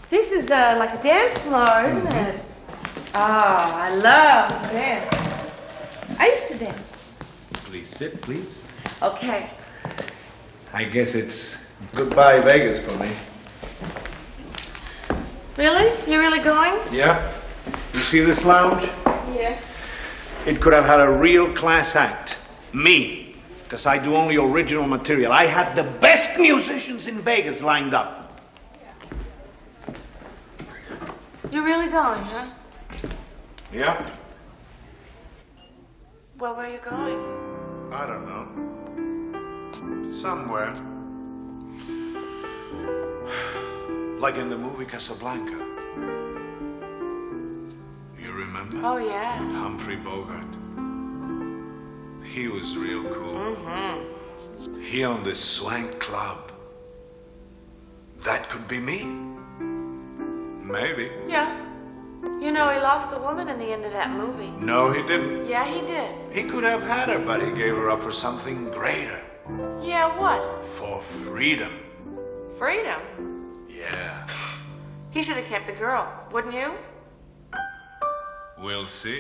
This is like a dance floor, isn't it? Oh, I love to dance. I used to dance. Please sit, please. Okay. I guess it's goodbye Vegas for me. Really? You're really going? Yeah. You see this lounge? Yes. It could have had a real class act. Me. Because I do only original material. I had the best musicians in Vegas lined up. You're really going, huh? Yeah? Well, where are you going? I don't know. Somewhere. Like in the movie Casablanca. You remember? Oh, yeah. Humphrey Bogart. He was real cool. Mm-hmm. He owned this swank club. That could be me. Maybe. Yeah. You know, he lost the woman in the end of that movie. No, he didn't. Yeah, he did. He could have had her, but he gave her up for something greater. Yeah, what? For freedom. Freedom? Yeah. He should have kept the girl, wouldn't you? We'll see.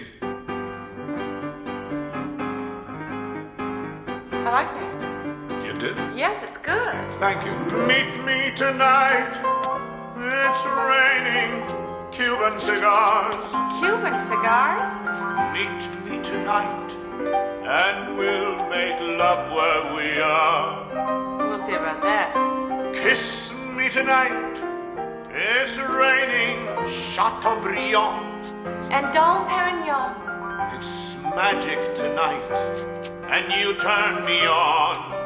I like that. You did? Yes, it's good. Thank you. Meet me tonight. It's raining. Cuban cigars. Cuban cigars? Meet me tonight. And we'll make love where we are. We'll see about that. Kiss me tonight. It's raining. Chateaubriand. And Dom Perignon. It's magic tonight. And you turn me on.